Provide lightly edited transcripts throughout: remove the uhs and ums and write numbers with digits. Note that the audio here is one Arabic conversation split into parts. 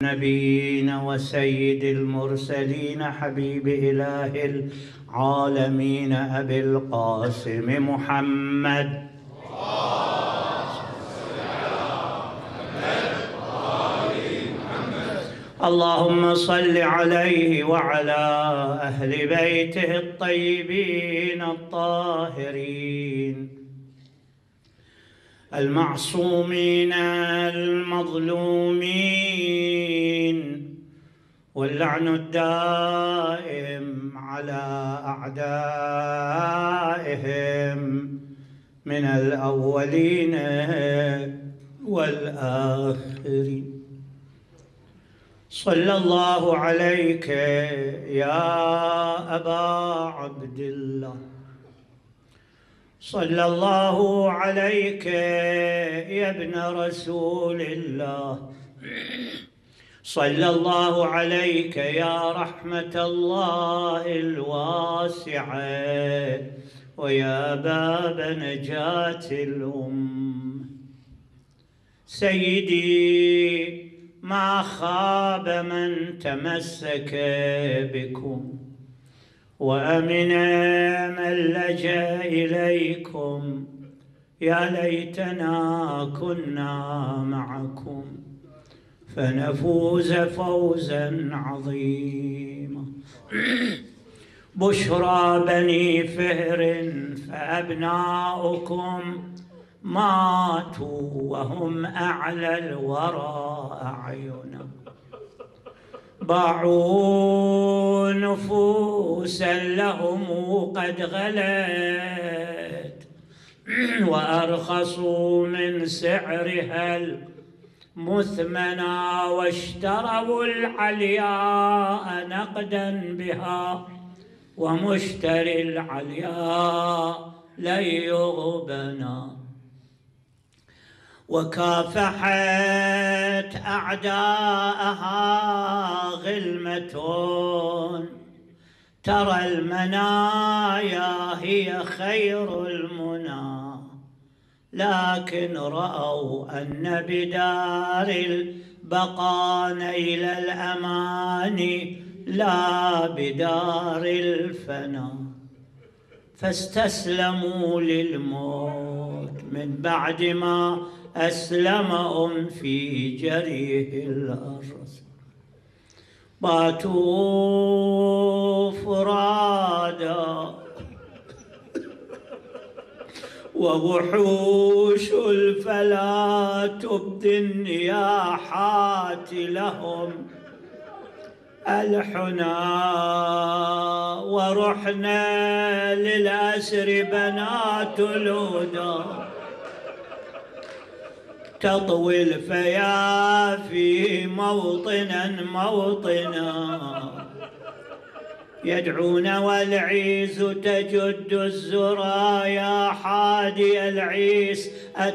النبيين وسيد المرسلين حبيب إله العالمين أبي القاسم محمد اللهم صل عليه وعلى أهل بيته الطيبين الطاهرين المعصومين المظلومين، واللعن الدائم على أعدائهم من الأولين والآخرين. صلى الله عليك يا أبا عبد الله، صلى الله عليك يا ابن رسول الله، صلى الله عليك يا رحمة الله الواسعة ويا باب نجاة الأمة. سيدي، ما خاب من تمسك بكم وأمن من لجأ إليكم. يا ليتنا كنا معكم فنفوز فوزا عظيما. بشرى بني فهر فأبناؤكم ماتوا وهم أعلى الورى أعينا، باعوا نفوسا لهم قد غلت وأرخصوا من سعرها المثمنا، واشتروا العلياء نقدا بها ومشتري العلياء لن يغبنا. وكافحت أعداءها غلمة ترى المنايا هي خير المنى، لكن رأوا أن بدار البقاء نيل الأمان لا بدار الفنا، فاستسلموا للموت من بعد ما أسلمهم في جريه الأرض. باتوا فرادا ووحوش الفلا تبدي النياحات لهم الحنا، ورحنا للأسر بنات الهدى تطوي الفيافي موطنا موطنا، يدعون والعيس تجد الزرايا حادي العيس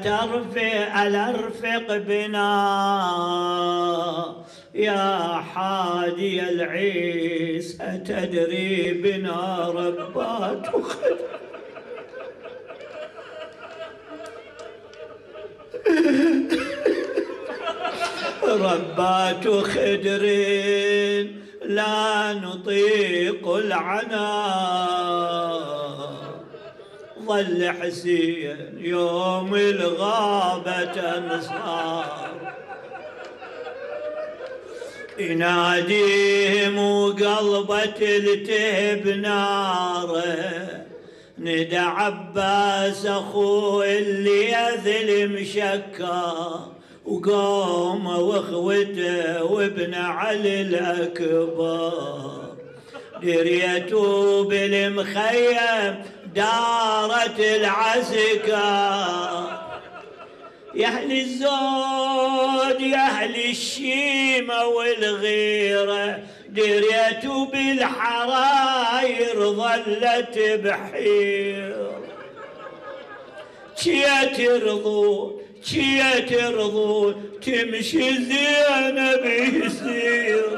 ألرفق بنا، يا حادي العيس أتدري بنا ربات ربات خدر لا نطيق العناء. ظل حسين يوم الغابة انصار يناديهم وقلبة التهب ناره، ندى عباس أخوه اللي يذل مشكى، وقام واخوته وابن علي الأكبر، دريته بالمخيم دارت العسكر، يا أهل الزود يا أهل الشيمة والغيرة، دريته بالحراير ظلت بحير، شيا ترضون تمشي زينب يسير.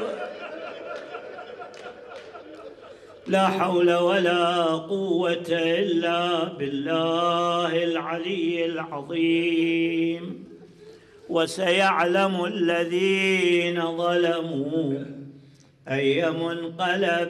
لا حول ولا قوة إلا بالله العلي العظيم. وسيعلم الذين ظلموا أي منقلب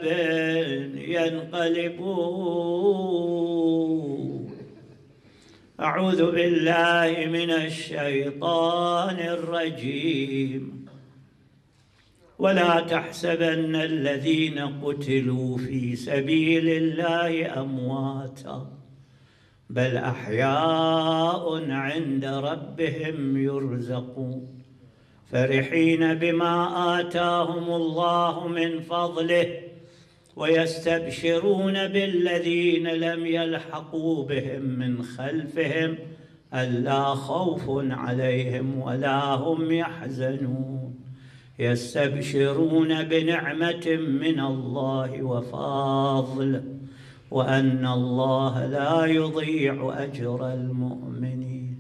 ينقلبون. أعوذ بالله من الشيطان الرجيم. ولا تحسبن الذين قتلوا في سبيل الله أمواتا بل أحياء عند ربهم يرزقون فرحين بما آتاهم الله من فضله ويستبشرون بالذين لم يلحقوا بهم من خلفهم ألا خوف عليهم ولا هم يحزنون يستبشرون بنعمة من الله وفضل وأن الله لا يضيع أجر المؤمنين.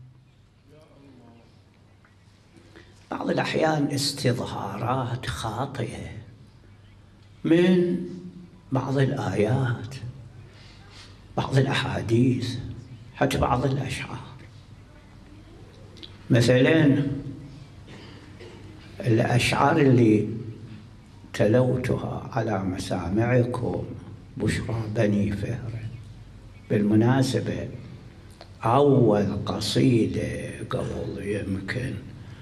بعض الأحيان استظهارات خاطئة من بعض الآيات، بعض الأحاديث، حتى بعض الأشعار. مثلاً الأشعار اللي تلوتها على مسامعكم بشرى بني فهر، بالمناسبة أول قصيدة قبل يمكن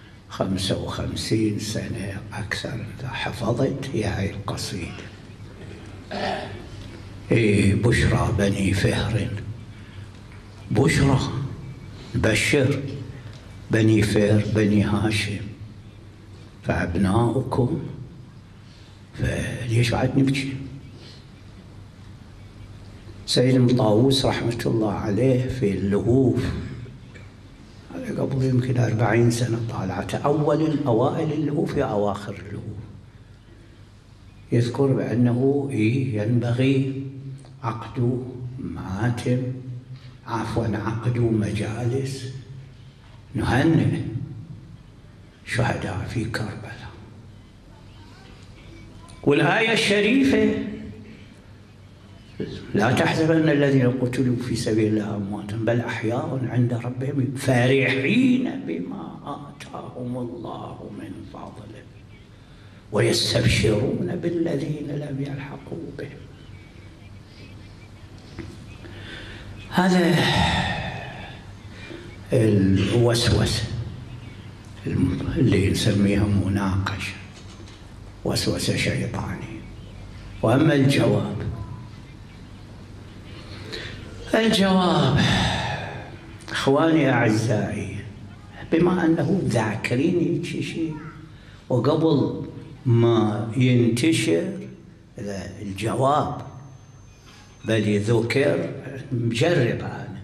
55 سنة أكثر حفظت هي هاي القصيدة. بشرى بني فهر، بشرى بشر بني فهر بني هاشم فأبناؤكم، فليش بعد نبكي؟ سيد المطاووس رحمة الله عليه في اللهوف قبل يمكن 40 سنة طالعته، أوائل اللهوف يا أواخر اللهوف، يذكر بأنه ينبغي عقد مآتم، عقد مجالس نهنئ شهداء في كربلاء. والآية الشريفة لا تحسبن الذين قتلوا في سبيل الله أمواتا بل أحياء عند ربهم فرحين بما آتاهم الله من فضله ويستبشرون بالذين لم يلحقوا بهم. هذا الوسوسة اللي نسميها مناقشة، وسوسة شيطانية. وأما الجواب إخواني أعزائي، بما أنه ذاكرين شيء وقبل ما ينتشر الجواب بل يذكر، مجرب أنا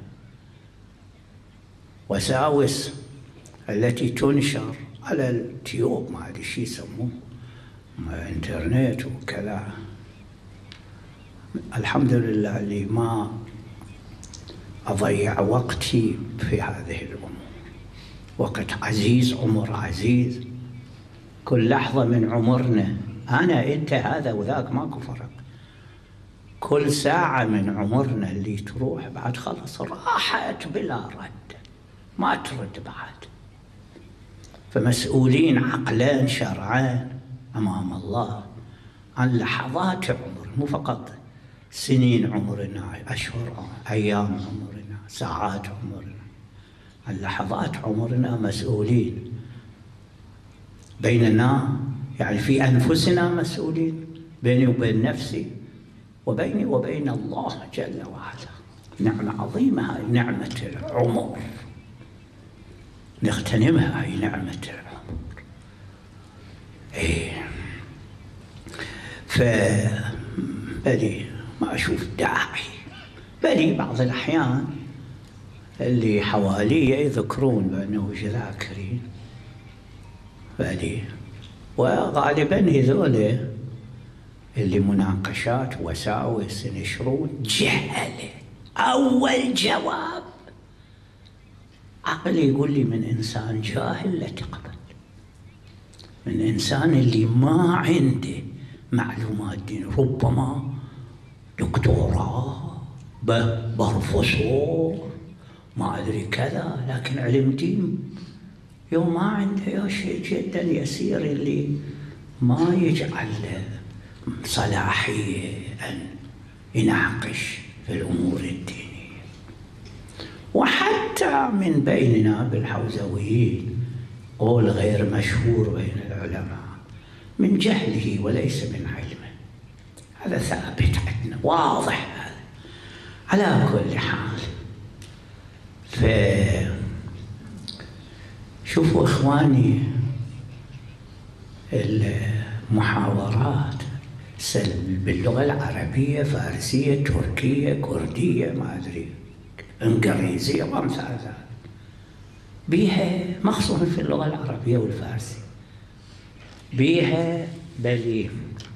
وساوس التي تنشر على التيوب، ما أدري شو يسموه، انترنت وكذا. الحمد لله اللي ما أضيع وقتي في هذه الأمور، وقت عزيز، عمر عزيز، كل لحظة من عمرنا، أنا أنت هذا وذاك ماكو فرق، كل ساعة من عمرنا اللي تروح بعد خلص راحت بلا رد، ما ترد بعد. فمسؤولين عقلان شرعان أمام الله عن لحظات عمر، مو فقط سنين عمرنا، أشهر، أيام عمرنا، ساعات عمرنا، عن لحظات عمرنا مسؤولين. بيننا يعني في أنفسنا مسؤولين، بيني وبين نفسي وبيني وبين الله جل وعلا. نعمة عظيمة هاي نعمة العمر، نغتنمها هاي نعمة العمر. فبدي ما أشوف داعي، بدي بعض الأحيان اللي حوالي يذكرون بأنه ذاكرين، بدي وغالبا هذول اللي مناقشات وساوس ينشرون جهلة. أول جواب عقلي يقول لي من إنسان جاهل لا تقبل، من إنسان اللي ما عنده معلومات دين، ربما دكتوراه بروفيسور ما أدري كذا، لكن علم دين يوم ما عنده شيء جدا يسير اللي ما يجعل صلاحية أن يناقش في الأمور الدينية. وحتى من بيننا بالحوزويين قول غير مشهور بين العلماء من جهله وليس من علمه، هذا ثابت عندنا واضح هذا. على كل حال، شوفوا إخواني، المحاورات باللغة العربية، فارسية، تركية، كردية، ما أدري، إنجليزية وأمثال ذلك، بيها مخصوصا في اللغة العربية والفارسية بيها بل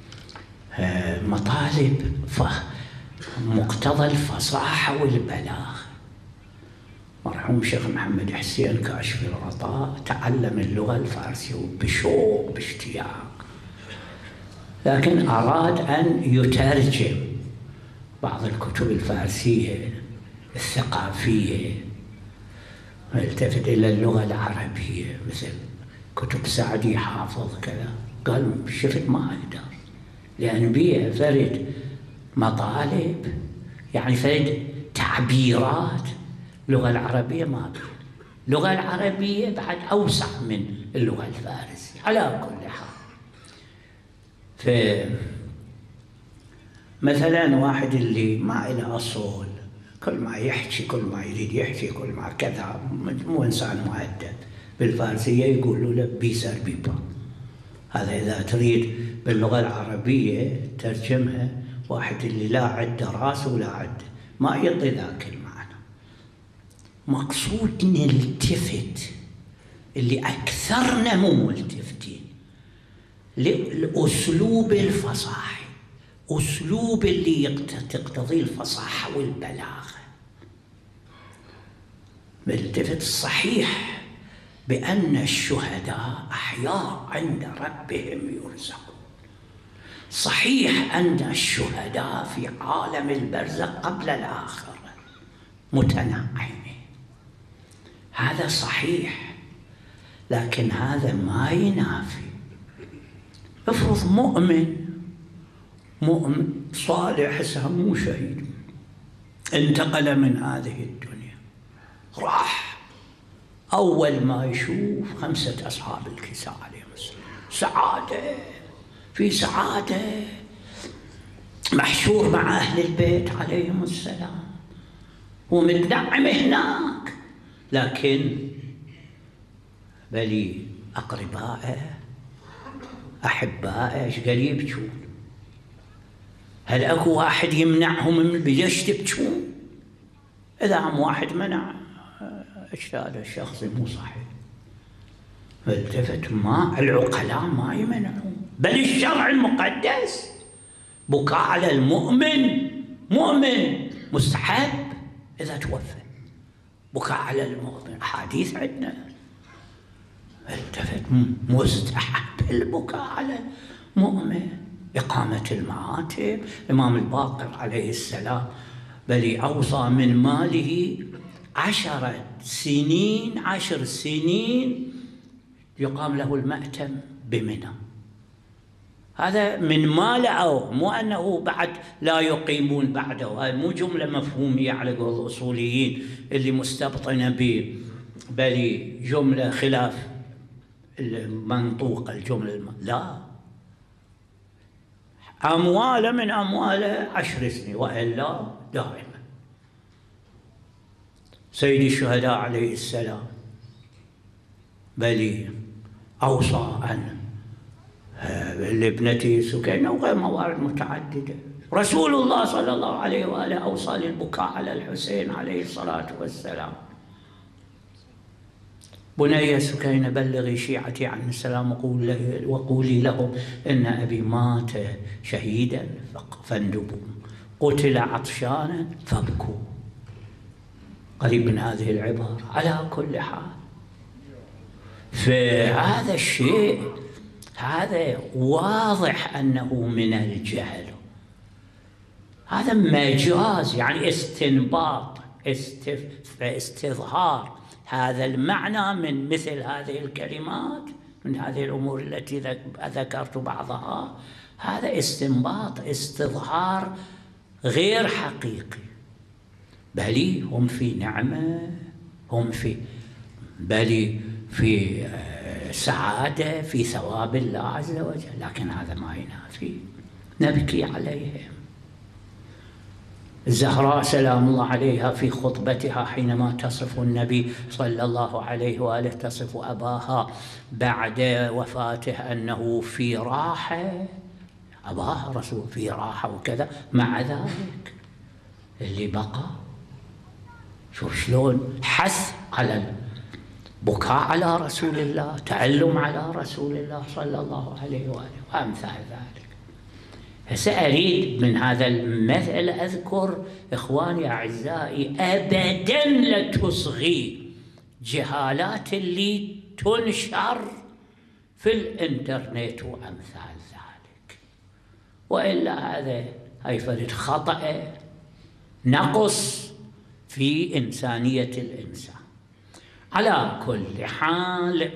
مطالب مقتضى الفصاحة والبلاغة. مرحوم شيخ محمد حسين كاشف الغطاء تعلم اللغة الفارسية بشوق باشتياق، لكن أراد أن يترجم بعض الكتب الفارسية الثقافية والتفت إلى اللغة العربية مثل كتب سعدي حافظ كذا. قال شفت ما أقدر، لأن بيها فرد مطالب، يعني فرد تعبيرات اللغة العربية ما بيه. اللغة العربية بعد أوسع من اللغة الفارسية على كل حال. مثلا واحد اللي ما له أصول، كل ما يحكي كل ما يريد يحكي كل ما كذا، مو إنسان مؤدب، بالفارسية يقولوا له بيسر بيبا. هذا إذا تريد باللغة العربية ترجمها، واحد اللي لا عنده راس ولا عنده ما يعطي ذاك المعنى. مقصود نلتفت، اللي أكثرنا مو ملتفتين للأسلوب الفصاحي، أسلوب اللي تقتضي الفصاحة والبلاغة. ملتفت صحيح بأن الشهداء أحياء عند ربهم يرزقون، صحيح أن الشهداء في عالم البرزخ قبل الآخرة متنعمين، هذا صحيح، لكن هذا ما ينافي. افرض مؤمن صالح هسه مو شهيد، انتقل من هذه الدنيا، راح أول ما يشوف 5 أصحاب الكساء عليهم السلام، سعادة في سعادة، محشور مع أهل البيت عليهم السلام ومتنعم هناك، لكن بلي أقربائه أحبائه إيش قال يبكون؟ هل أكو واحد يمنعهم من ليش تبكون؟ إذا عم واحد منع هذا الشخص مو صحيح. فالتفت، ما العقلاء ما يمنعون، بل الشرع المقدس بكاء على المؤمن مؤمن مستحب إذا توفى، بكاء على المؤمن أحاديث عندنا. التفت، مستحب البكاء على المؤمن، إقامة المعاتب. الإمام الباقر عليه السلام بل أوصى من ماله 10 سنين يقام له المأتم بمنى. هذا من ماله، أو مو أنه بعد لا يقيمون بعده، هذه مو جملة مفهومية على قول الأصوليين اللي مستبطنة به، بل جملة خلاف المنطوق الجملة لا، أمواله من أمواله 10 سنين وإلا دائما. سيد الشهداء عليه السلام بل أوصى أن لابنته سكينة وغير موارد متعددة. رسول الله صلى الله عليه وآله أوصى للبكاء على الحسين عليه الصلاة والسلام. بني سكينة بلغي شيعتي عن السلام وقولي لهم إن أبي مات شهيدا فاندبوا، قتل عطشانا فابكوا. قريب من هذه العبارة. على كل حال، فهذا الشيء هذا واضح أنه من الجهل، هذا مجاز، يعني استنباط استظهار هذا المعنى من مثل هذه الكلمات، من هذه الأمور التي ذكرت بعضها، هذا استنباط، استظهار غير حقيقي. بل هم في نعمة، هم في سعادة، في ثواب الله عز وجل، لكن هذا ما ينافي نبكي عليهم. الزهراء سلام الله عليها في خطبتها حينما تصف النبي صلى الله عليه وآله، تصف أباها بعد وفاته أنه في راحة، أباها رسول في راحة وكذا، مع ذلك اللي بقى شوف شلون حث على البكاء على رسول الله، تعلم على رسول الله صلى الله عليه وآله وأمثال ذلك. هسه أريد من هذا المثل أذكر إخواني أعزائي، أبدا لا تصغي جهالات اللي تنشر في الإنترنت وأمثال ذلك، وإلا هذا هيفرد خطأ، نقص في إنسانية الإنسان. على كل حال،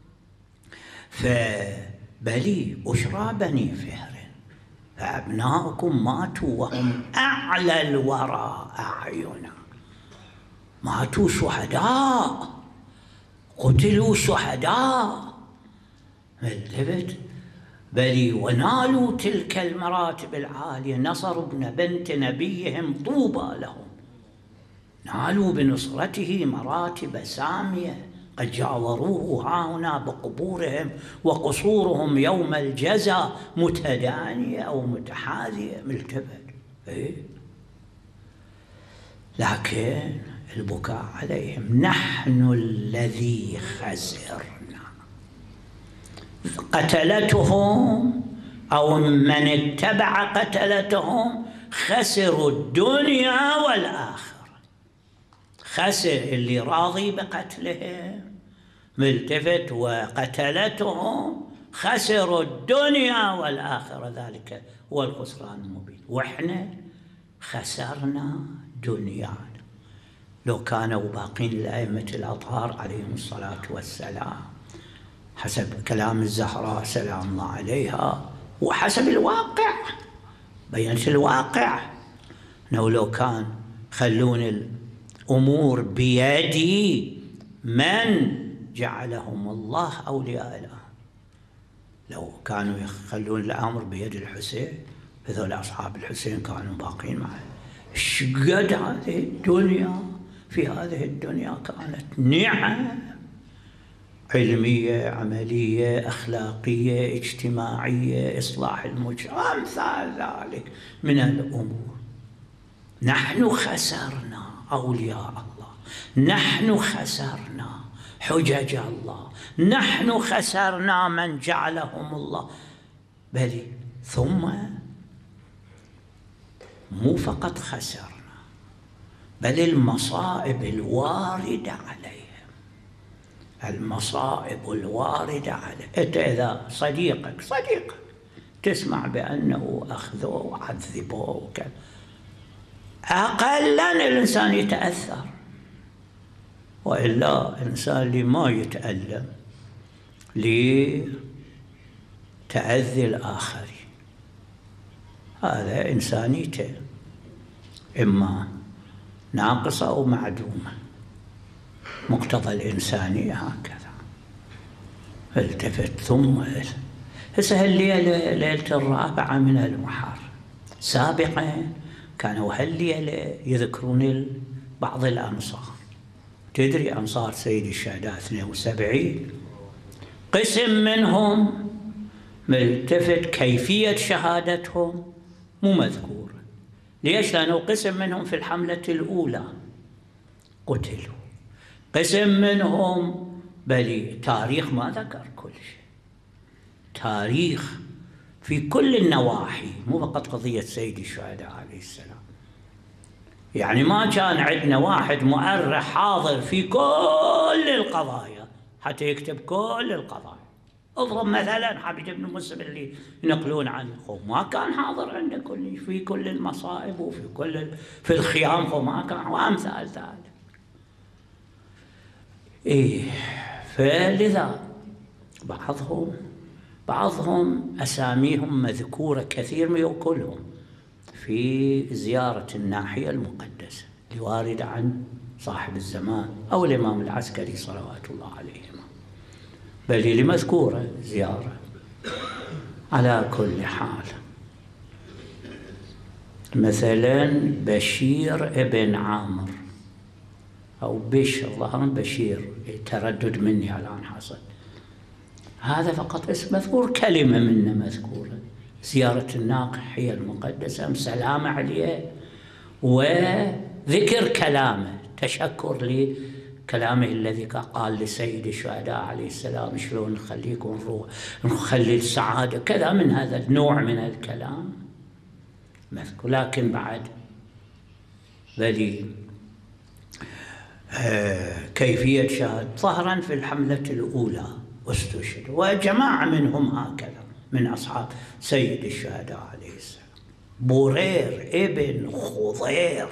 فبلي أشرى بني فهر فأبناؤكم ماتوا وهم أعلى الورى أعينا، ماتوا شهداء، قتلوا شهداء، التفت بل ونالوا تلك المراتب العالية، نصروا ابن بنت نبيهم طوبى لهم، نالوا بنصرته مراتب سامية، قد جاوروه هاهنا بقبورهم وقصورهم يوم الجزا متدانية أو متحاذية، ملتفت لكن البكاء عليهم. نحن الذي خسرنا، قتلتهم أو من اتبع قتلتهم خسروا الدنيا والآخرة. خسر اللي راضي بقتلهم، ملتفت، وقتلتهم خسروا الدنيا والآخرة، ذلك هو الخسران المبين. وإحنا خسرنا دنيانا. لو كانوا باقين الأئمة الأطهار عليهم الصلاة والسلام حسب كلام الزهراء سلام الله عليها وحسب الواقع، بينت الواقع، أنه لو كان خلون الأمور بيدي من جعلهم الله أولياء الآن، لو كانوا يخلون الأمر بيد الحسين، هذول أصحاب الحسين كانوا باقين معه. شقد هذه الدنيا، في هذه الدنيا كانت نعم علمية، عملية، أخلاقية، اجتماعية، إصلاح المجتمع، أمثال ذلك من الأمور. نحن خسرنا أولياء الله، نحن خسرنا حجج الله، نحن خسرنا من جعلهم الله. بل ثم مو فقط خسرنا، بل المصائب الواردة عليهم، المصائب الواردة عليهم. أنت إذا صديقك تسمع بأنه أخذوه وعذبوه وكذا، أقلاً الإنسان يتأثر، وإلا الإنسان اللي ما يتألم لتأذي الآخرين هذا إنسانيته إما ناقصة أو معدومة، مقتضى الإنسانية هكذا. التفت ثم هسه الليلة ليلة 4 من المحرم، سابقا كانوا هالليلة يذكرون بعض الأنصار. تدري أنصار سيد الشهداء 72 قسم منهم ملتفت كيفية شهادتهم مو مذكور. ليش؟ لأنه قسم منهم في الحملة الأولى قتلوا، قسم منهم بل تاريخ ما ذكر كل شيء، تاريخ في كل النواحي، مو فقط قضية سيد الشهداء عليه السلام. يعني ما كان عندنا واحد مؤرخ حاضر في كل القضايا حتى يكتب كل القضايا. اضرب مثلا حبيب بن مسلم اللي ينقلون عنه، ما كان حاضر عنده كل في كل المصائب وفي في الخيام، وما كان، وامثال ذلك. فلذا بعضهم أساميهم مذكورة كثير من كلهم في زيارة الناحية المقدسة الواردة عن صاحب الزمان أو الإمام العسكري صلوات الله عليهما، بل اللي مذكورة زيارة. على كل حال، مثلا بشير ابن عامر أو بشر، ظهرا بشير، تردد مني على أن حصل، هذا فقط اسم مذكور، كلمة منه مذكورة، زيارة الناحية المقدسة، سلام عليه وذكر كلامه، تشكر لكلامه الذي قال لسيد الشهداء عليه السلام شلون نخليكم نروح نخلي السعادة، كذا من هذا النوع من الكلام مذكور. لكن بعد ذلك كيفية شهادة ظهرا في الحملة الأولى واستشهد، وجماعة منهم هكذا من أصحاب سيد الشهداء عليه السلام. بورير ابن خضير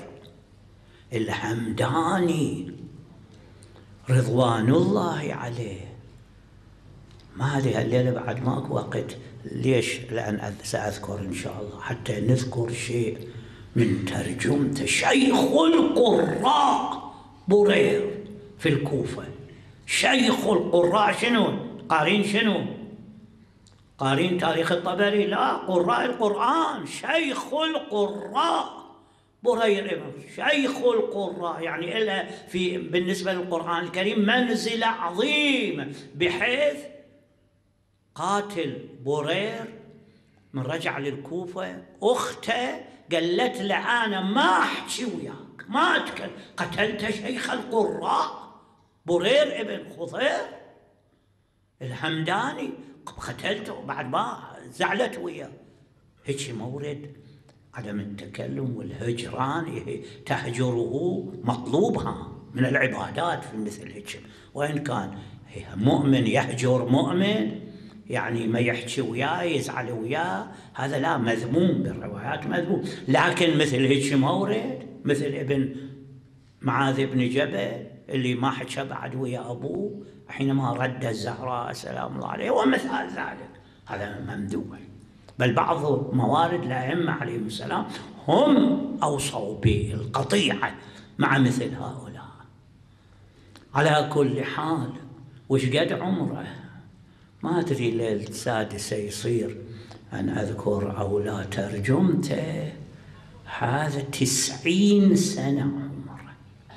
الحمداني رضوان الله عليه، ما هذه الليلة بعد ماكو وقت، ليش؟ لأن سأذكر إن شاء الله حتى نذكر شيء من ترجمة شيخ القراء بورير في الكوفة. شيخ القراء شنو؟ قارين شنو؟ قارين تاريخ الطبري؟ لا، قراء القرآن. شيخ القراء بورير، شيخ القراء، يعني إلا في بالنسبة للقرآن الكريم منزلة عظيمة، بحيث قاتل بورير من رجع للكوفة أخته قالت له أنا ما أحكي وياك، ما أتكلم، قتلت شيخ القراء بورير ابن خضير الحمداني، قتلته بعد ما زعلت وياه. هيك مورد عدم التكلم والهجران، تهجره مطلوبها من العبادات في مثل هيك، وإن كان مؤمن يهجر مؤمن يعني ما يحكي وياه يزعل وياه، هذا لا، مذموم بالروايات مذموم. لكن مثل هيك مورد، مثل ابن معاذ بن جبل اللي ما حكى بعد ويا أبوه حينما رد الزهراء سلام الله عليه، ومثال ذلك، هذا ممدوح. بل بعض موارد الأئمة عليهم السلام هم أوصوا بالقطيعة مع مثل هؤلاء. على كل حال، وش قد عمره ما أدري، ليلة السادسة يصير أن أذكر أو لا ترجمته، هذا 90 سنة عمره،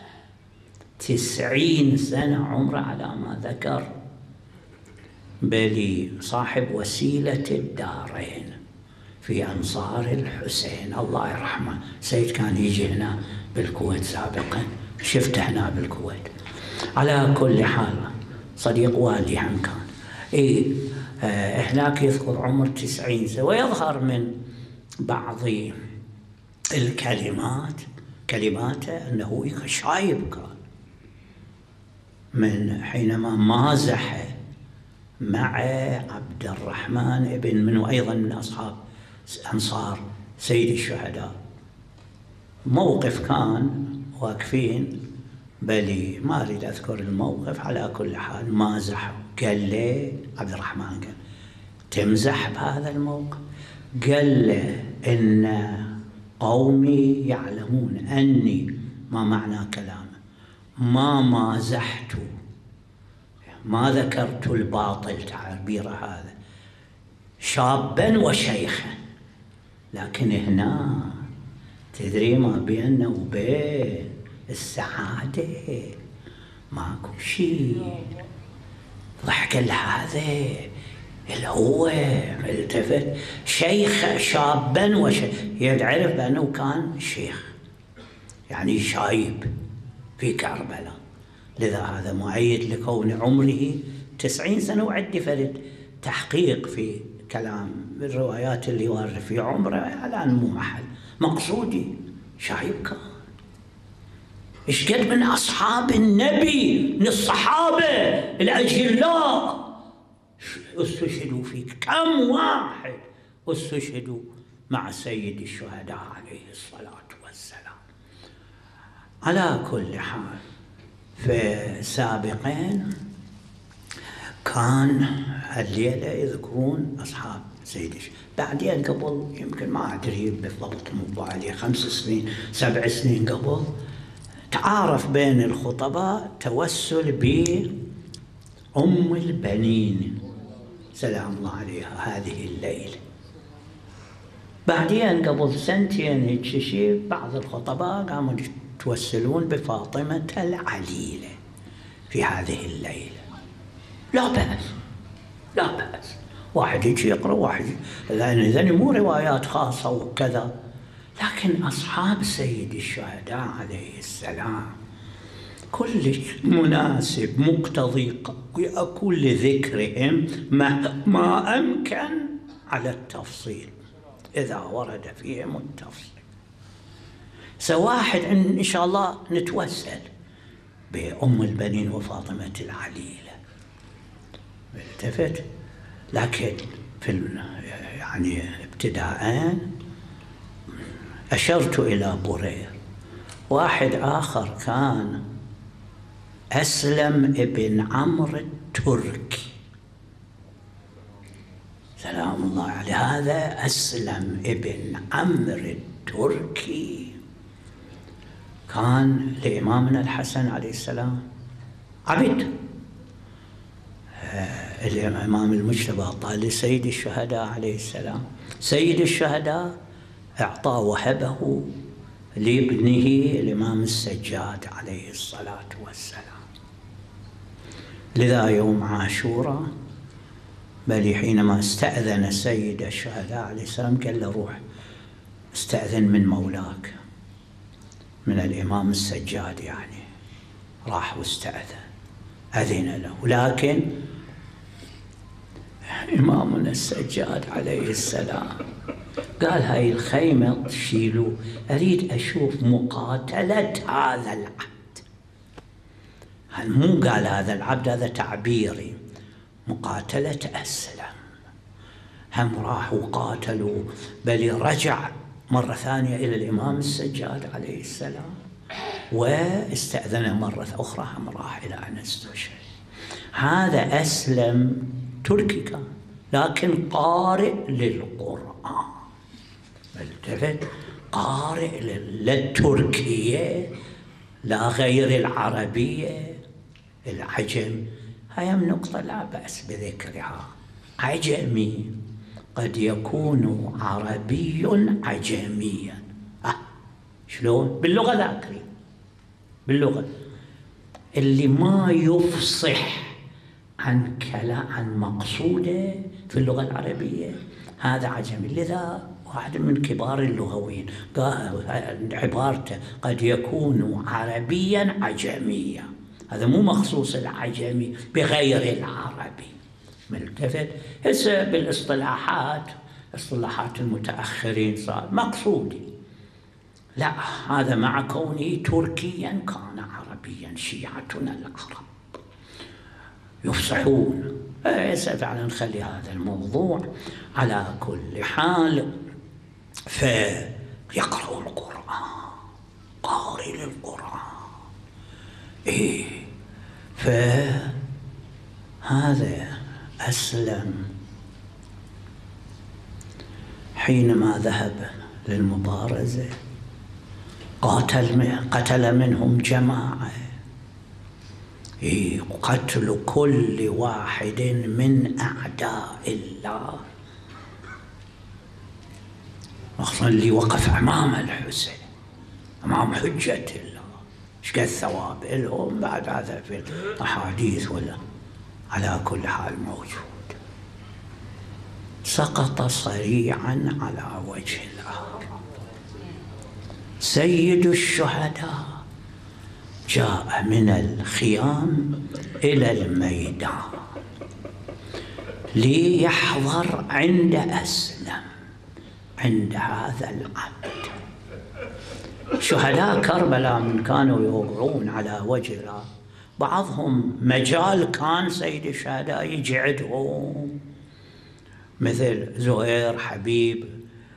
90 سنة عمره على ما ذكر بلي صاحب وسيلة الدارين في أنصار الحسين الله يرحمه. سيد كان يجي هنا بالكويت سابقا، شفته هنا بالكويت. على كل حال، صديق والدي هم كان هناك يذكر عمر 90 سنة، ويظهر من بعض كلماته أنه شايب كان من حينما مازح مع عبد الرحمن ابن منو أيضا من أصحاب أنصار سيد الشهداء. موقف كان واقفين، بلي ما أريد أذكر الموقف، على كل حال مازح، قال له عبد الرحمن قال تمزح بهذا الموقف؟ قال له إن قومي يعلمون أني، ما معنى كلامه، ما مازحت، ما ذكرت الباطل، تعبير هذا، شابا وشيخا، لكن هنا تدري ما بيننا وبين السعادة ماكو شيء. ضحك هذا اللي هو التفت شيخ شابا يعرف بأنه كان شيخ، يعني شايب في كربلاء. لذا هذا مؤيد لكون عمره 90 سنة. وعندي فرد تحقيق في كلام الروايات اللي واردة في عمره، الآن مو محل، مقصودي شايب كان. إيش قد من أصحاب النبي، من الصحابة الأجلاء استشهدوا فيك، كم واحد استشهدوا مع سيد الشهداء عليه الصلاة والسلام. على كل حال، فسابقا كان الليلة يذكرون أصحاب سيد الشهداء. بعدين قبل يمكن ما أدري بالضبط مو عليه 5 سنين 7 سنين قبل تعارف بين الخطباء توسل بأم البنين سلام الله عليها هذه الليلة. بعدين قبل 2 سنين هيك شيء بعض الخطباء قاموا يتوسلون بفاطمة العليلة في هذه الليلة. لا بأس، لا بأس، واحد يجي يقرأ واحد لأن إذن مو روايات خاصة وكذا، لكن أصحاب سيد الشهداء عليه السلام كلش مناسب مقتضي كل ذكرهم ما أمكن على التفصيل إذا ورد فيهم التفصيل. سواحد إن شاء الله نتوسل بأم البنين وفاطمة العليلة التفت. لكن يعني ابتداء أشرت إلى برير. واحد آخر كان أسلم ابن عمرو التركي سلام الله عليه. هذا أسلم ابن عمرو التركي كان لإمامنا الحسن عليه السلام عبد. الإمام المجتبى طالب سيد الشهداء عليه السلام. سيد الشهداء أعطى وهبه لابنه الإمام السجاد عليه الصلاة والسلام. لذا يوم عاشوراء بل حينما استأذن سيد الشهداء عليه السلام قال له روح استأذن من مولاك من الإمام السجاد، يعني راح واستأذن أذن له. لكن إمامنا السجاد عليه السلام قال هاي الخيمة تشيلوا، أريد أشوف مقاتلة هذا العبد. مو قال هذا العبد، هذا تعبيري، مقاتلة أسلم. هم راحوا قاتلوا بل رجع مرة ثانية إلى الإمام السجاد عليه السلام واستأذن مرة أخرى، هم راح إلى أن استشهد. هذا أسلم تركي كان لكن قارئ للقرآن، التفت قارئ للتركية لا غير العربية العجم. هاي نقطة لا بأس بذكرها. عجمي قد يكون عربي عجميا. شلون؟ باللغة ذاكرين، باللغة اللي ما يفصح عن مقصوده في اللغة العربية هذا عجمي. لذا واحد من كبار اللغويين قال عبارته قد يكون عربيا عجميا. هذا مو مخصوص العجمي بغير العربي. ملتفت هسه بالاصطلاحات اصطلاحات المتأخرين صار مقصودي، لا هذا مع كونه تركيا كان عربيا. شيعتنا العرب يفصحون. فعلا نخلي هذا الموضوع على كل حال. فيقرأ القرآن، قارئ للقرآن. فهذا أسلم حينما ذهب للمبارزة قتل منهم جماعة. قتل كل واحد من أعداء الله، خصوصا اللي وقف أمام الحسين أمام حجة الله ايش قد ثواب لهم. بعد هذا في الأحاديث ولا على كل حال موجود. سقط صريعا على وجه الأرض. سيد الشهداء جاء من الخيام إلى الميدان ليحضر عند أسلم، عند هذا العبد. شهداء كربلاء من كانوا يوقعون على وجه الأرض بعضهم مجال كان سيد الشهداء يجي عندهم مثل زهير حبيب،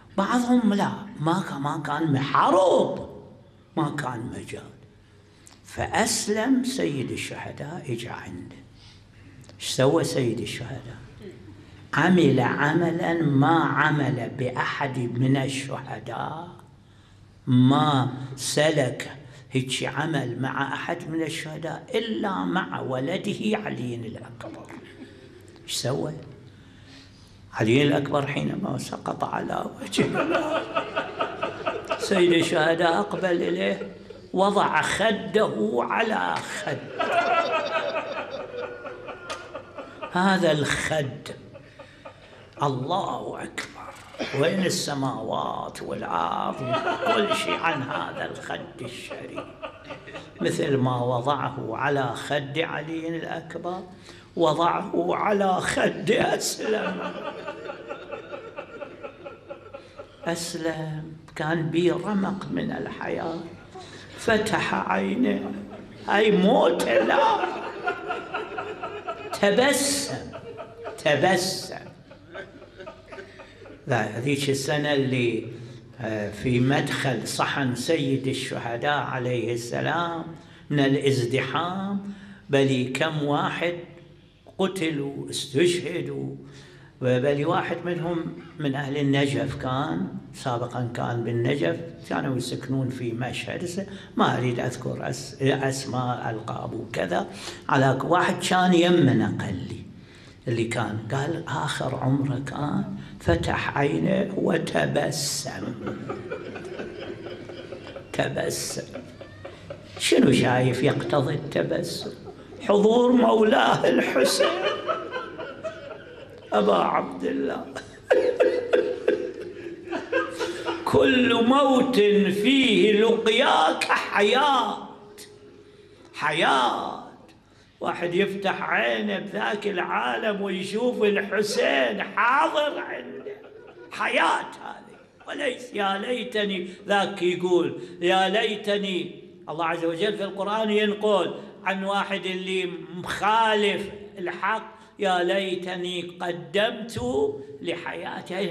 بعضهم لا ما كان محروب، ما كان مجال. فأسلم سيد الشهداء إجا عنده. ايش سوى سيد الشهداء؟ عمل عملا ما عمل بأحد من الشهداء، ما سلك هيك عمل مع أحد من الشهداء إلا مع ولده علي الأكبر. ايش سوى؟ علي الأكبر حينما سقط على وجهه سيد الشهداء أقبل إليه، وضع خده على خد. هذا الخد الله أكبر، وين السماوات والأرض كل شيء عن هذا الخد الشريف. مثل ما وضعه على خد علي الأكبر وضعه على خد أسلم. أسلم كان بي رمق من الحياة، فتح عينه، هاي موت لا، تبسم. هذيك السنة اللي في مدخل صحن سيد الشهداء عليه السلام من الازدحام، بلي كم واحد قتلوا استشهدوا، بل واحد منهم من أهل النجف، كان سابقا كان بالنجف، كانوا يسكنون في مشهد، ما أريد أذكر أسماء ألقاب وكذا، على واحد كان يمنا قال لي اللي كان، قال آخر عمره كان فتح عينه وتبسم. شنو شايف يقتضي التبسم؟ حضور مولاه الحسين أبا عبد الله. كل موت فيه لقياك حياة. واحد يفتح عينه بذاك العالم ويشوف الحسين حاضر عنده، حياة هذه. وليس يا ليتني، ذاك يقول يا ليتني، الله عز وجل في القرآن ينقل عن واحد اللي مخالف الحق، يا ليتني قدمت لحياتي.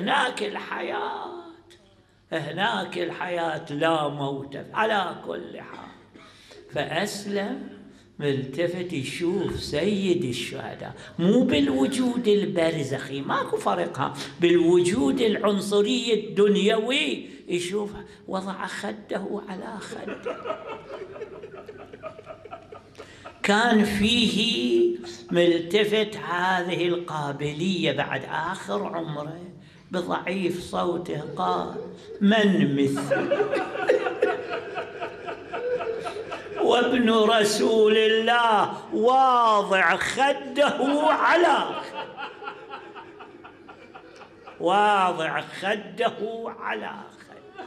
هناك الحياة لا موت على كل حال. فأسلم ملتفت يشوف سيد الشهداء، مو بالوجود البرزخي، ماكو فرقها، بالوجود العنصري الدنيوي يشوف، وضع خده على خده. كان فيه ملتفت هذه القابلية بعد آخر عمره، بضعيف صوته قال من مثل وابن رسول الله واضع خده على خده.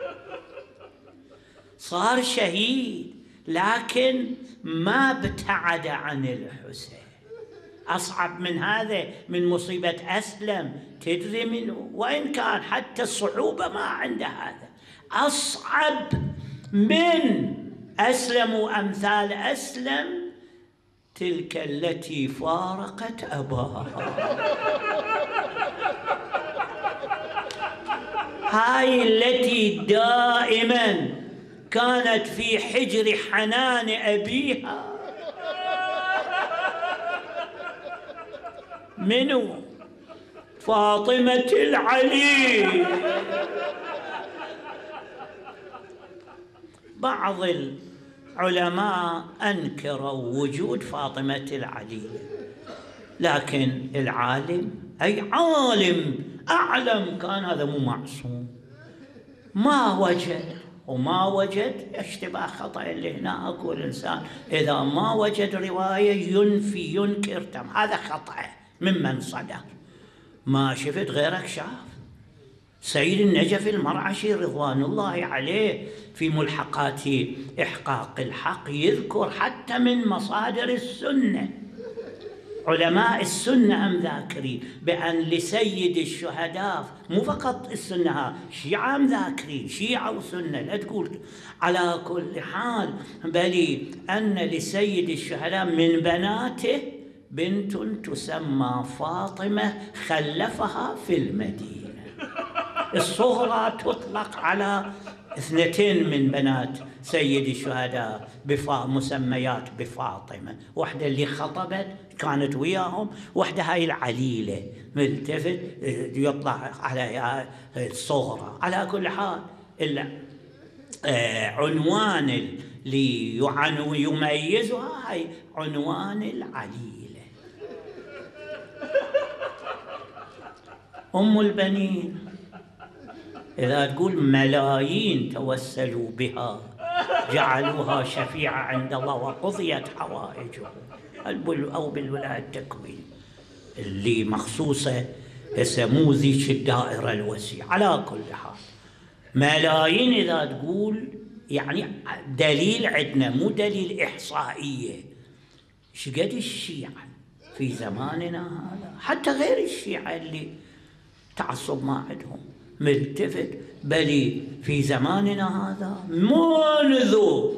صار شهيد، لكن ما ابتعد عن الحسين. أصعب من هذا، من مصيبة أسلم، تدري منه، وإن كان حتى الصعوبة ما عنده هذا، أصعب من أسلم وأمثال أسلم تلك التي فارقت أباها. هاي التي دائما كانت في حجر حنان أبيها. منو؟ فاطمة العلي. بعض العلماء أنكروا وجود فاطمة العلي، لكن العالم، أي عالم أعلم كان، هذا مو معصوم، ما وجد اشتباه خطأ اللي هنا. أقول الإنسان إذا ما وجد رواية ينكر تم، هذا خطأ ممن صدق. ما شفت غيرك شاف. سيد النجف المرعشي رضوان الله عليه في ملحقات إحقاق الحق يذكر حتى من مصادر السنة، علماء السنة أم ذاكرين، بأن لسيد الشهداء، مو فقط السنة، شيعة أم ذاكرين، شيعة وسنة، لا تقول على كل حال، بل أن لسيد الشهداء من بناته بنت تسمى فاطمة خلفها في المدينة. الصغرى تطلق على 2 من بنات سيد الشهداء مسميات بفاطمة، واحدة اللي خطبت كانت وياهم، واحدة هاي العليلة ملتفت يطلع على الصغرى. على كل حال عنوان اللي يميزها هاي عنوان العليلة. أم البنين إذا تقول ملايين توسلوا بها جعلوها شفيعة عند الله وقضيت حوائجهم، أو بالولاية التكوين اللي مخصوصة مو ذيك الدائرة الوسيعة. على كل حال ملايين إذا تقول يعني دليل عندنا، مو دليل إحصائية. شقد الشيعة في زماننا هذا، حتى غير الشيعة اللي تعصب ما عندهم ملتفت، بل في زماننا هذا منذ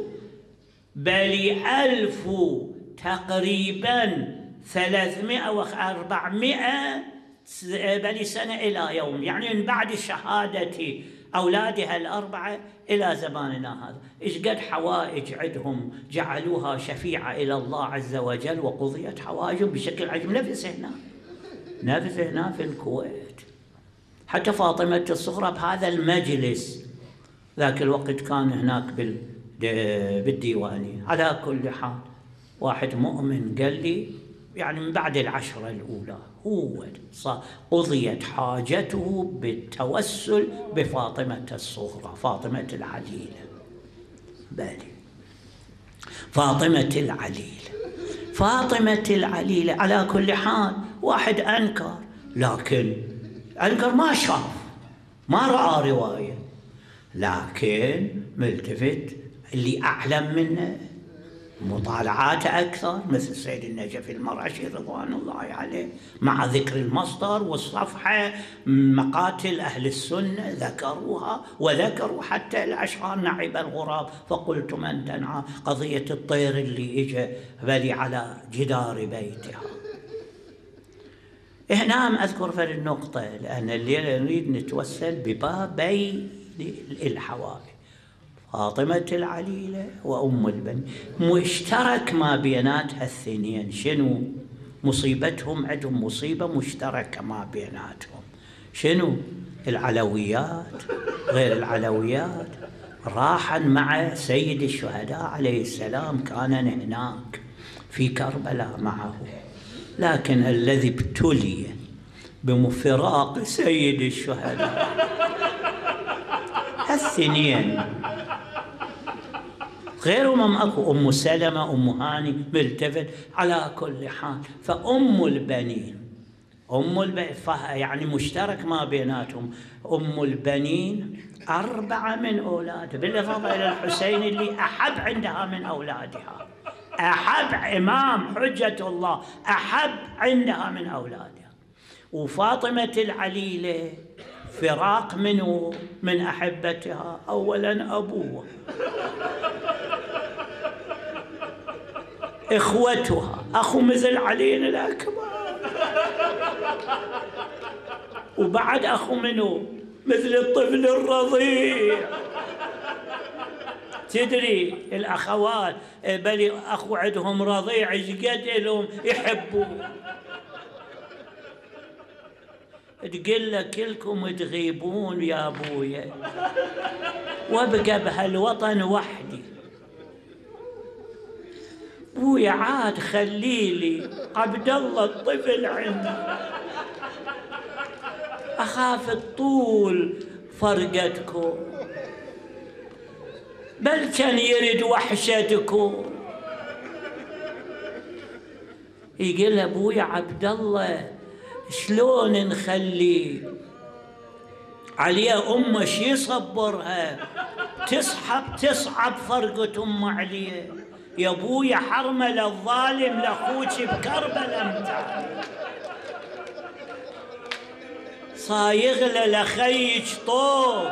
1000 تقريبا 300 أو 400 بل سنة إلى يوم، يعني من بعد شهادة أولادها الأربعة إلى زماننا هذا، إيش قد حوائج عندهم جعلوها شفيعة إلى الله عز وجل وقضيت حوائجهم بشكل عجيب. نفس هنا في الكويت، حتى فاطمة الصغرى بهذا المجلس ذاك الوقت كان هناك بالديوانية. على كل حال واحد مؤمن قال لي يعني من بعد 10 الأولى هو قضيت حاجته بالتوسل بفاطمة الصغرى، فاطمة العليلة. بالي فاطمة العليلة. على كل حال واحد أنكر، لكن أنكر ما شاف ما رأى رواية، لكن ملتفت اللي أعلم منه مطالعات أكثر، مثل السيد النجف المرعشي رضوان الله عليه، مع ذكر المصدر والصفحة. مقاتل أهل السنة ذكروها، وذكروا حتى الأشعار نعب الغراب فقلت من تنعى، قضية الطير اللي إجا بلي على جدار بيتها. هنا أذكر في النقطة لأن الليلة نريد نتوسل ببابي الحوائج، فاطمة العليلة وأم البنين، مشترك ما بيناتها الاثنين. شنو مصيبتهم؟ عندهم مصيبة مشتركة ما بيناتهم. شنو؟ العلويات غير العلويات راحا مع سيد الشهداء عليه السلام، كان هناك في كربلاء معه، لكن الذي ابتلي بفراق سيد الشهداء الاثنين، غيرهم اكو ام سلمة ام هاني ملتفت. على كل حال فام البنين يعني مشترك ما بيناتهم. ام البنين 4 من اولادها، بالاضافه الى الحسين اللي احب عندها من اولادها، احب امام حجة الله، احب عندها من اولادها. وفاطمة العليلة فراق منه من احبتها، اولا ابوها، اخوتها، اخو مثل علي الاكبر، وبعد اخو منه مثل الطفل الرضيع. تدري الاخوات بل اخو عندهم رضيع ايش قد لهم يحبوه، تقول له كلكم تغيبون يا ابويا وابقى بهالوطن وحدي، ابويا عاد خليلي عبد الله الطفل عندي، اخاف الطول فرقتكم، بل كان يرد وحشتكم. يقول ابويا عبد الله شلون نخلي عليا امه شي يصبرها، تصعب فرقة ام عليا، يا ابويا حرمل الظالم لاخوك بكربلاء متعالي، صايغ لخيك طوب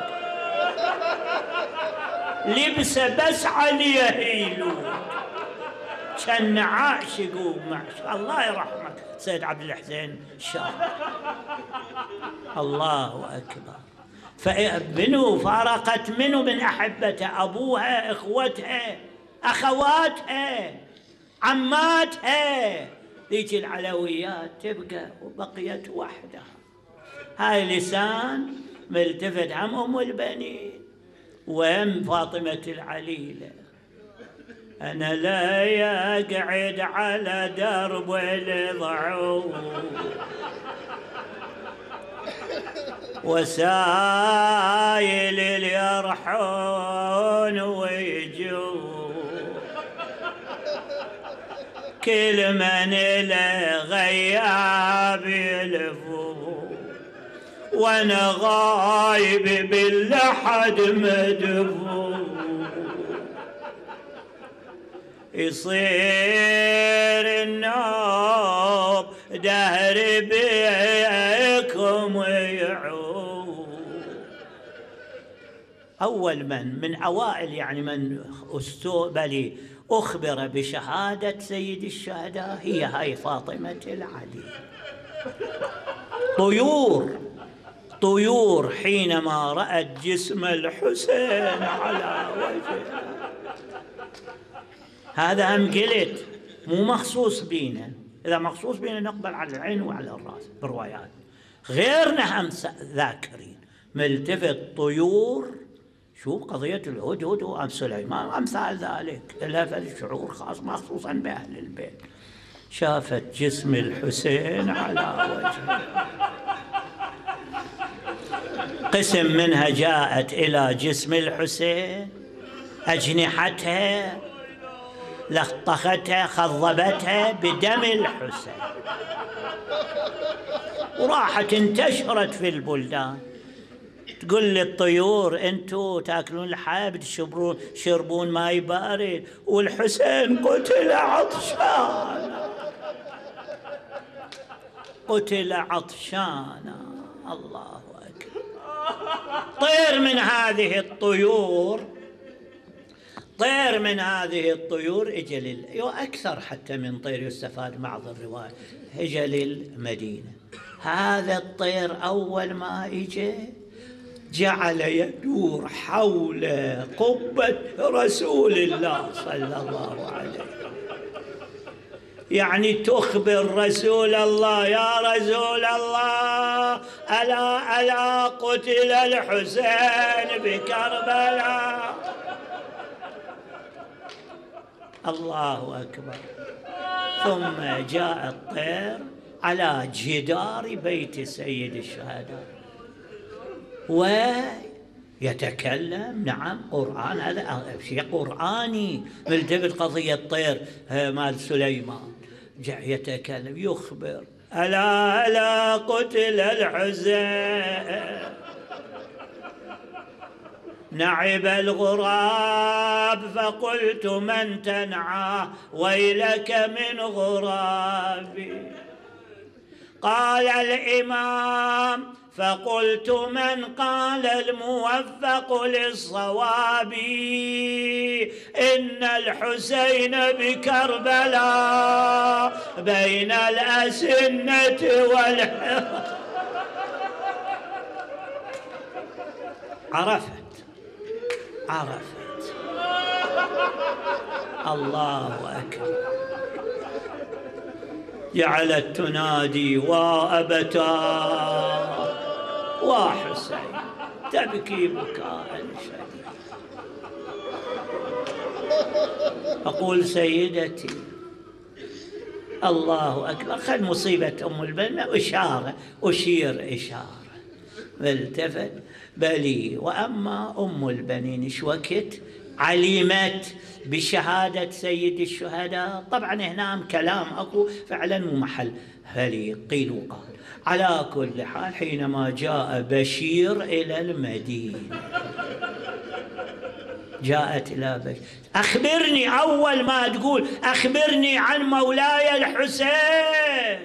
لبسه بس عليه هيلو، كان عاشق ومعشق. الله يرحمك سيد عبد الحسين الشاعر، الله اكبر. منو فارقت منو من أحبتها؟ أبوها، إخوتها، أخواتها، عماتها. ذيك العلويات تبقى وبقيت وحدها. هاي لسان ملتفت عن أم البنين وأم فاطمة العليلة. أنا لا يقعد على درب الضعوف وسايل اليرحون ويجوب، كل من له غياب يلفو، وانا غايب باللحد مدفو. يصير النوب دهر بيكم ويعود. أول من أوائل يعني من استقبل أخبر بشهادة سيد الشهداء هي هاي فاطمة العلي. طيور حينما رأت جسم الحسين على وجهه. هذا هم قلت مو مخصوص بينا، إذا مخصوص بينا نقبل على العين وعلى الرأس بروايات، غيرنا هم ذاكرين. ملتفت طيور، شو قضية الهدهد وأم سليمان أمثال ذلك، لها الشعور خاص مخصوصا بأهل البيت. شافت جسم الحسين على وجهه، قسم منها جاءت إلى جسم الحسين، أجنحتها لطختها خضبتها بدم الحسين، وراحت انتشرت في البلدان. تقول للطيور انتوا تاكلون الحب، تشربون ماي بارد، والحسين قتل عطشانا، قتل عطشانا. الله أكبر. طير من هذه الطيور، طير من هذه الطيور اجى أكثر حتى من طير يستفاد بعض الرواية، اجى للمدينة. هذا الطير أول ما اجى جعل يدور حول قبة رسول الله صلى الله عليه وسلم، يعني تخبر رسول الله: يا رسول الله، ألا قتل الحسين بكربلاء. الله أكبر. ثم جاء الطير على جدار بيت سيد الشهداء ويتكلم. نعم، قرآن، هذا شيء قرآني. ملتفت قضية طير مال سليمان، يتكلم يخبر: ألا قتل الحسين. نعب الغراب فقلت: من تنعى ويلك من غرابي. قال الإمام فقلت: من قال الموفق للصواب إن الحسين بكربلاء بين الأسنة والحراب. عرفت. الله أكبر. جعلت تنادي: وأبتاه وحسين، تبكي بكاء شديد. أقول: سيدتي، الله أكبر. خل مصيبة أم البنين أشير إشارة. فالتفت: بلي. وأما أم البنين إيش وقت علمت بشهادة سيد الشهداء؟ طبعا هنا كلام أكو فعلا مو محل هلي قيل وقال. على كل حال، حينما جاء بشير إلى المدينة، جاءت إلى بشير: أخبرني، أول ما تقول أخبرني عن مولاي الحسين.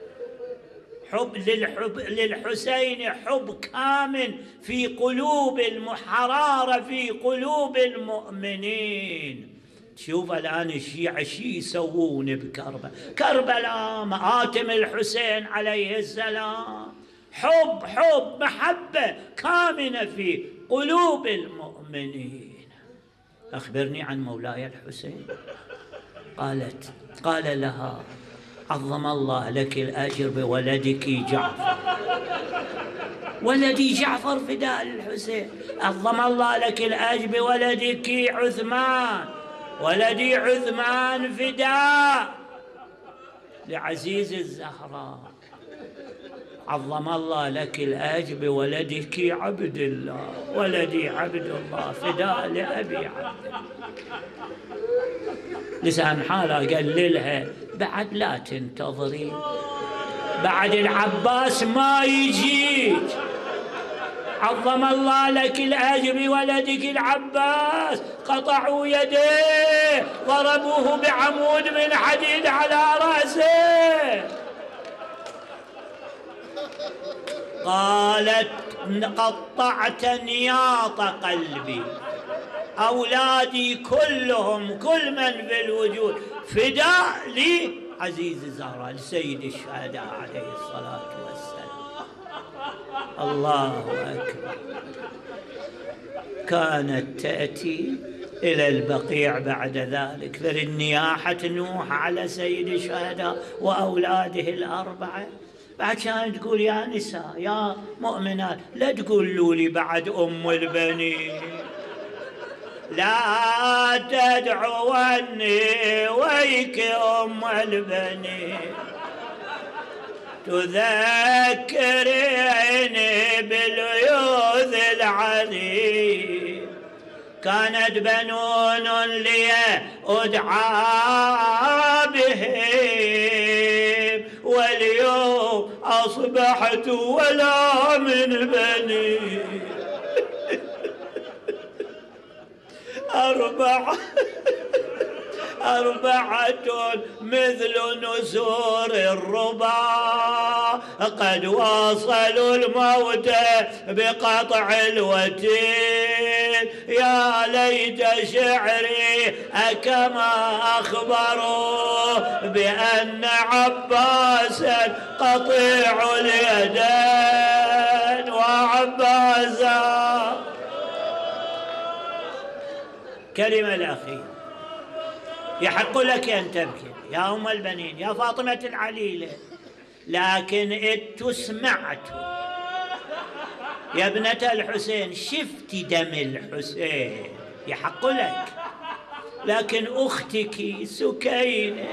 للحسين حب كامن في قلوب حرارة في قلوب المؤمنين. تشوف الآن الشيعة شي يسوون بكربلاء. كربلاء مآتم الحسين عليه السلام، حب محبة كامنة في قلوب المؤمنين. أخبرني عن مولاي الحسين. قال لها: عظم الله لك الأجر بولدك جعفر. ولدي جعفر فداء للحسين. عظم الله لك الأجر بولدك عثمان. ولدي عثمان فداء لعزيز الزهراء. عظم الله لك الأجر بولدك عبد الله. ولدي عبد الله فداء لأبي عبد الله. لسان حالة قال لها: بعد لا تنتظري، بعد العباس ما يجيك. عظم الله لك الأجر بولدك العباس. قطعوا يديه، ضربوه بعمود من حديد على رأسه. قالت: قطعت نياط قلبي، أولادي كلهم، كل من في الوجود فداء لعزيز الزهراء، لسيد الشهداء عليه الصلاة والسلام. الله أكبر. كانت تأتي إلى البقيع بعد ذلك للنياحة نوح على سيد الشهداء وأولاده الأربعة. بعد كانت تقول: يا نساء، يا مؤمنات، لا تقولوا لي بعد أم البنين، لا تدعوني ويك أم البنين، تذكريني باليوث العظيم. كانت بنون لي أدعى بهم، واليوم أصبحت ولا من بني. أربعة مثل نسور الربا، قد واصلوا الموت بقطع الوتين. يا ليت شعري أكما أخبروا بأن عباسا قطيع اليدين وعباسا. كلمة الأخيرة: يحق لك أن تبكي يا أم البنين، يا فاطمة العليلة، لكن إنت سمعت يا ابنة الحسين، شفت دم الحسين، يحق لك. لكن أختك سكينة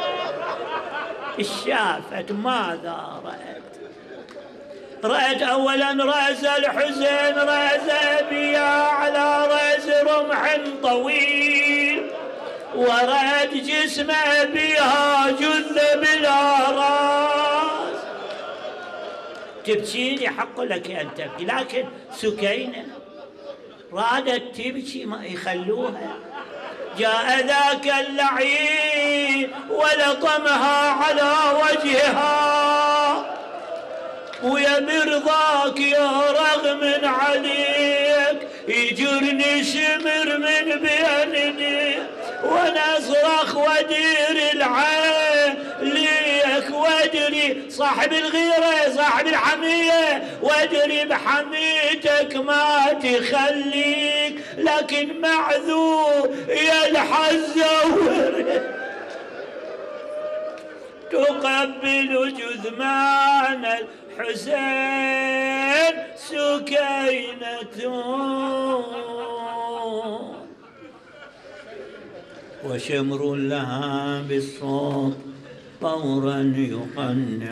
شافت، ماذا رأت؟ رأت أولا رأس الحسين، رأس أبيها على رأس رمح طويل، ورأت جسم أبيها جثة بلا رأس. تبكين، يحق لك أن تبكي، لكن سكينة رادت تبكي ما يخلوها. جاء ذاك اللعين ولطمها على وجهها: ويا برضاك يا رغم عليك يجرني شمر من بيني، وانا اصرخ وادير العين ليك، وادري صاحب الغيرة صاحب الحمية، وادري بحميتك ما تخليك، لكن معذور يا الحزور. تقبل جثمان الحسين سكينة، وشمر لها بالصوت طورا يقنع.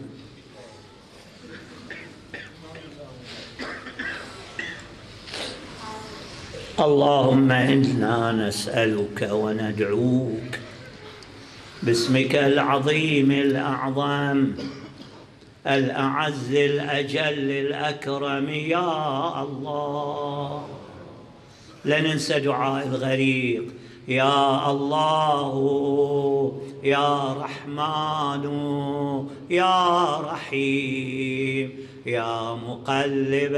اللهم إنا نسألك وندعوك باسمك العظيم الأعظم الأعز الأجل الأكرم يا الله. لا ننسى دعاء الغريق: يا الله يا رحمن يا رحيم يا مقلب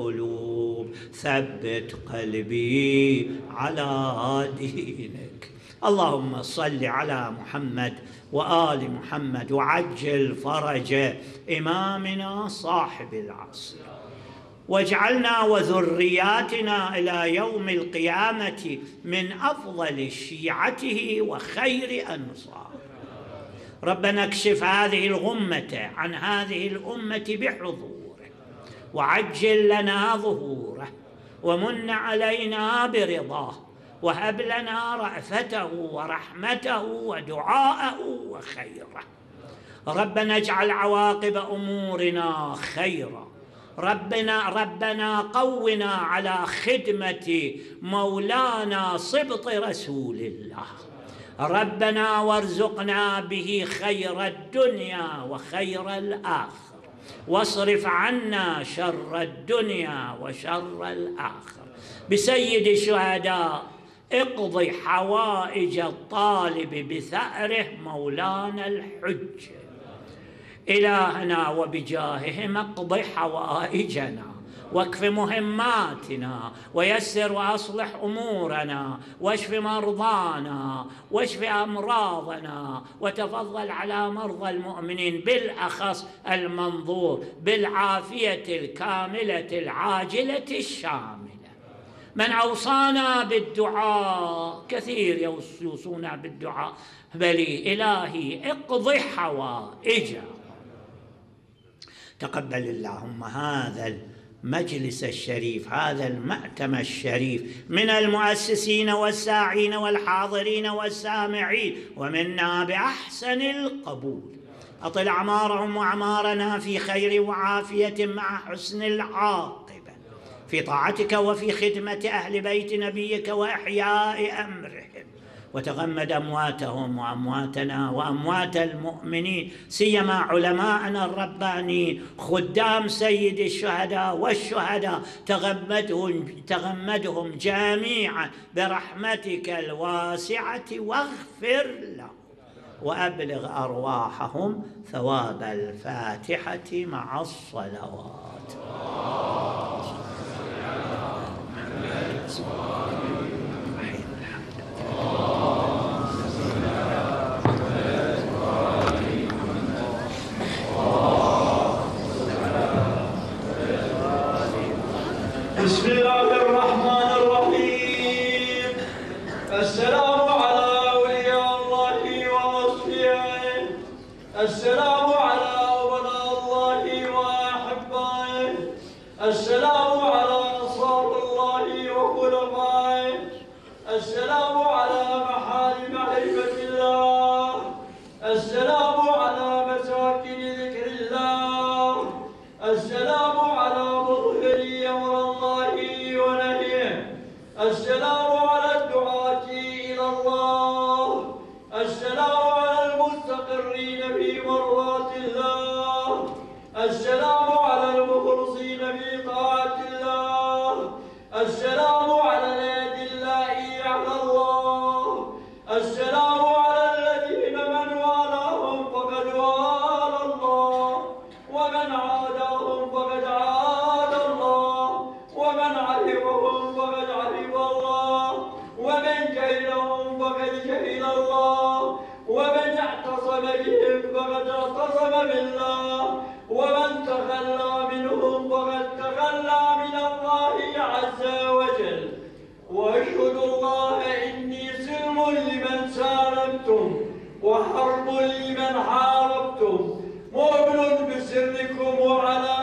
القلوب ثبت قلبي على دينك. اللهم صل على محمد وآل محمد وعجل فرج إمامنا صاحب العصر، واجعلنا وذرياتنا إلى يوم القيامة من أفضل شيعته وخير أنصاره. ربنا اكشف هذه الغمة عن هذه الأمة بحضوره، وعجل لنا ظهوره، ومن علينا برضاه، وهب لنا رأفته ورحمته ودعاءه وخيره. ربنا اجعل عواقب أمورنا خيرا. ربنا قونا على خدمة مولانا سبط رسول الله. ربنا وارزقنا به خير الدنيا وخير الآخرة، واصرف عنا شر الدنيا وشر الآخرة. بسيد الشهداء اقضي حوائج الطالب بثأره مولانا الحج. إلهنا وبجاههم اقض حوائجنا، واكف مهماتنا، ويسر وأصلح أمورنا، واشف مرضانا، واشف أمراضنا، وتفضل على مرضى المؤمنين بالأخص المنظور بالعافية الكاملة العاجلة الشاملة. من أوصانا بالدعاء، كثير يوصونا بالدعاء، بلي إلهي اقض حوائجه. تقبل اللهم هذا المجلس الشريف، هذا المأتم الشريف، من المؤسسين والساعين والحاضرين والسامعين، ومنا بأحسن القبول. أطل أعمارهم وأعمارنا في خير وعافية مع حسن العاقبة في طاعتك وفي خدمة أهل بيت نبيك وإحياء أمرهم، وتغمد أمواتهم وأمواتنا وأموات المؤمنين، سيما علماءنا الربانيين خدام سيد الشهداء والشهداء، تغمدهم جميعا برحمتك الواسعة، واغفر لهم، وأبلغ أرواحهم ثواب الفاتحة مع الصلوات. بسم الله الرحمن الرحيم. السلام على أولياء الله وأصفيائه، السلام على أولياء الله وأحبائه، السلام على أنصار الله وخلفائه، السلام على محارم هيبة الله، السلام على مساكن ذكر الله، السلام على مظهري أمر الله ونهيه، السلام على الدعاة إلى الله، السلام على المستقرين في مرضات الله، السلام على المخلصين في طاعة الله، السلام على الأدلاء على الله، السلام على الذين من والاهم فقد والى الله، ومن عاداهم فقد عاد الله، ومن عرفهم فقد عرف الله، ومن جهلهم فقد جهل الله، ومن اعتصم بهم فقد اعتصم بالله، ومن تخلى منهم فقد تخلى من الله عز وجل. واشهد الله اني سلم لمن سالمتم، وحرب لمن حاربتم، مؤمن بسركم وعلى